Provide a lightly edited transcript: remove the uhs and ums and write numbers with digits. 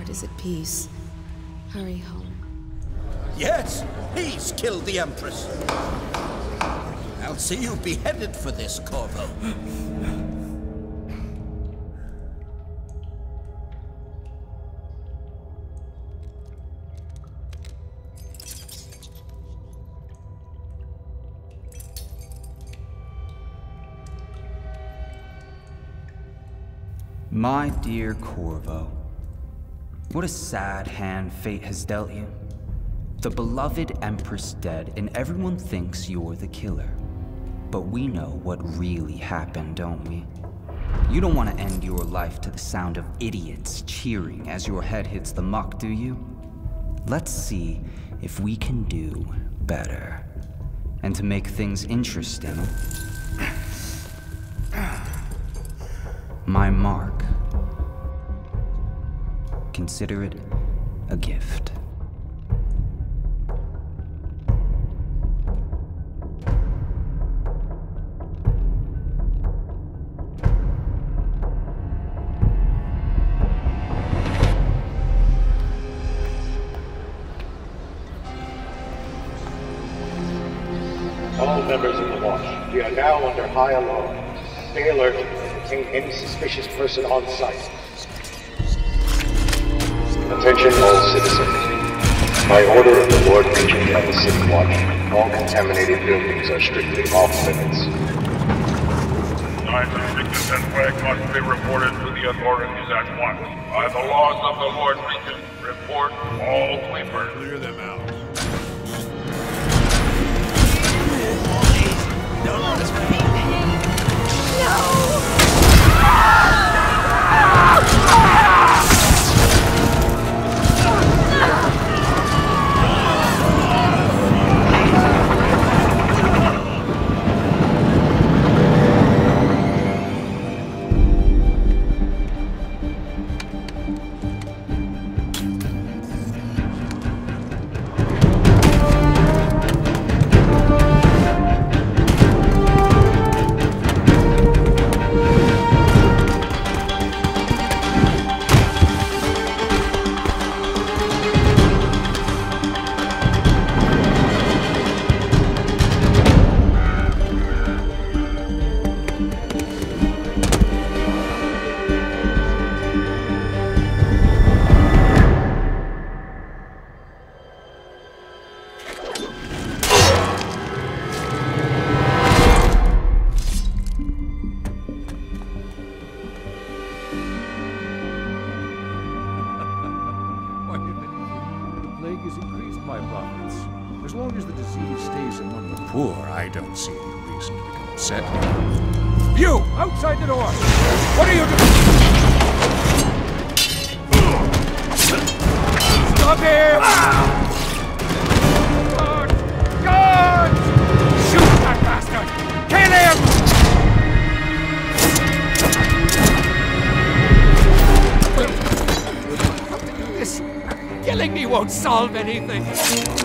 is at peace. Hurry home. Yes, he's killed the Empress. I'll see you beheaded for this, Corvo. My dear Corvo, what a sad hand fate has dealt you. The beloved Empress dead, and everyone thinks you're the killer. But we know what really happened, don't we? You don't want to end your life to the sound of idiots cheering as your head hits the muck, do you? Let's see if we can do better. And to make things interesting, my mark. Consider it a gift. All members of the Watch, we are now under high alarm. Stay alert and detain any suspicious person on site. Attention all citizens. By order of the Lord Regent of the City Watch, all contaminated buildings are strictly off limits. Signs of sickness and plague must be reported to the authorities at once. By the laws of the Lord Regent, report all sleepers. Clear them out. Don't let us be. As long as the disease stays among the poor, I don't see any reason to become upset. You! Outside the door! What are you doing? Stop him! Guard! Guard! Shoot that bastard! Kill him! How can you do this? Killing me won't solve anything.